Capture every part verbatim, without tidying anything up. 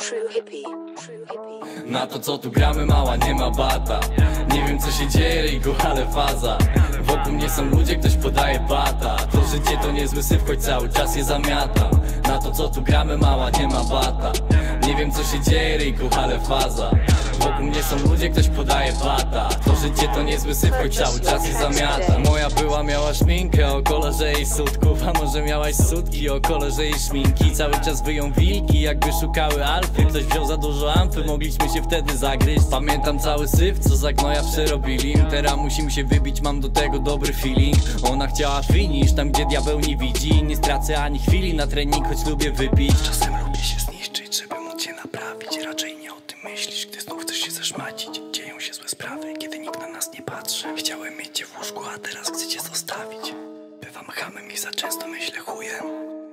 Na to co tu gramy mała nie ma bata. Nie wiem co się dzieje Riku, ale faza. Wokół mnie są ludzie, ktoś podaje bata. To życie to niezły syf, choć cały czas je zamiatam. Na to co tu gramy mała nie ma bata. Nie wiem co się dzieje Riku, ale faza. Wokół mnie są ludzie, ktoś podaje bata. To życie to niezły syf, choć cały czas je zamiatam. Moja była miała szminkę o kolorze jej sutków. A może miałaś sutki o kolorze jej szminki. Cały czas wyją wilki, jakby szukały alfy. Ktoś wziął za dużo amfy, mogliśmy się wtedy zagryźć. Pamiętam cały syf, co za gnoja przerobili. Teraz musimy się wybić, mam do tego dobry feeling. Ona chciała finish, tam gdzie diabeł nie widzi. Nie stracę ani chwili na trening, choć lubię wypić. Czasem lubię się zniszczyć, żeby móc cię naprawić. Raczej nie o tym myślisz, gdy znów chcesz się zeszmacić. Dzieją się złe sprawy, kiedy nikt na nas nie patrzy. Chciałem mieć cię w łóżku, a teraz chcę cię zostawić. Bywam chamem i za często myślę chujem.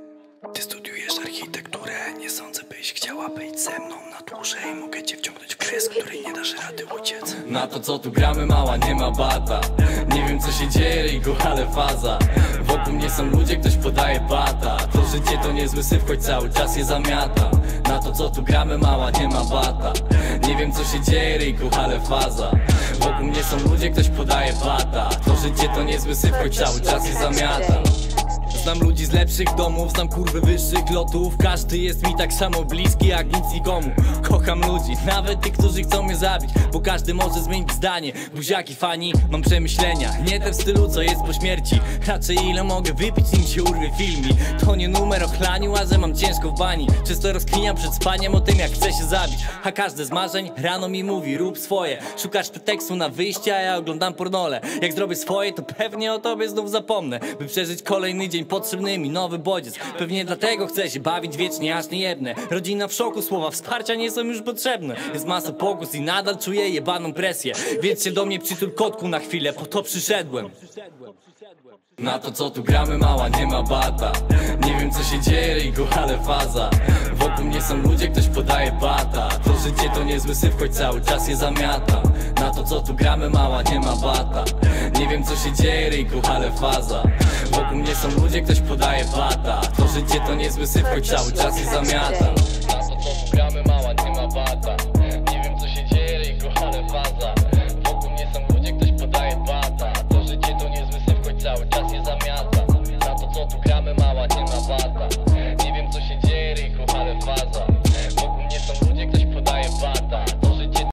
Ty studiujesz architekturę, nie sądzę byś chciała być ze mną na dłużej. Mogę cię wciągnąć w grę, z której nie dasz rady uciec. Na to co tu gramy mała nie ma bata. Nie wiem co się dzieje Riku, ale faza. Wokół mnie są ludzie, ktoś podaje bata. To życie to niezły syf, choć cały czas je zamiatam. Na to co tu gramy mała nie ma bata. Nie wiem co się dzieje Riku, ale faza. Wokół mnie są ludzie, ktoś podaje bata. To życie to niezły syf, choć cały czas je zamiatam. Znam ludzi z lepszych domów, znam kurwy wyższych lotów. Każdy jest mi tak samo bliski jak nic nikomu. Kocham ludzi, nawet tych, którzy chcą mnie zabić, bo każdy może zmienić zdanie. Buziaki fani, mam przemyślenia, nie te w stylu co jest po śmierci. Raczej ile mogę wypić, nim się urwie filmik. To nie numer o chlaniu, a że mam ciężko w bani. Często rozkminiam przed spaniem o tym jak chcę się zabić. A każde z marzeń rano mi mówi rób swoje. Szukasz pretekstu na wyjście, a ja oglądam pornole. Jak zrobię swoje, to pewnie o tobie znów zapomnę. By przeżyć kolejny dzień potrzebny mi nowy bodziec. Pewnie dlatego chcę się bawić wiecznie aż nie jedne. Rodzina w szoku, słowa wsparcia nie są już potrzebne. Jest masa pokus i nadal czuję jebaną presję. Więc się do mnie przytul kotku na chwilę, po to przyszedłem. Na to co tu gramy mała nie ma bata. Nie wiem co się dzieje Riku, ale faza. Wokół mnie są ludzie, ktoś podaje bata. To życie to niezły syf, choć cały czas je zamiatam. Na to co tu gramy mała nie ma bata. Nie wiem co się dzieje Riku, ale faza. Wokół mnie są ludzie, ktoś podaje bata. To życie to niezły syf, choć cały czas je zamiatam. Na to co tu gramy mała nie ma bata.